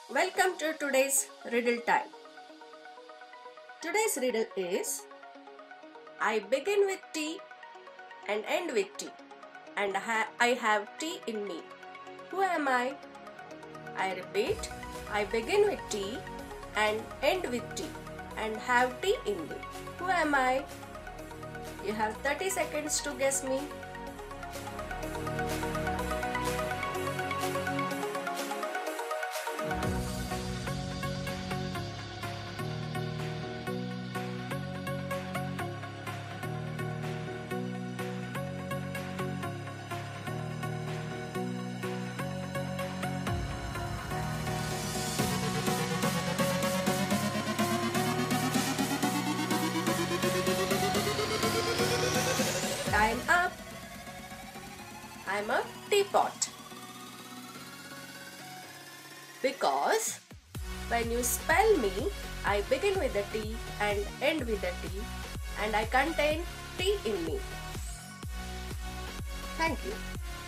Welcome to today's riddle time. Today's riddle is I begin with T and end with T and I have T in me. Who am I? I repeat, I begin with T and end with T and have T in me. Who am I? You have 30 seconds to guess me. Time up. I'm a teapot. Because when you spell me, I begin with a T and end with a T and I contain T in me. Thank you.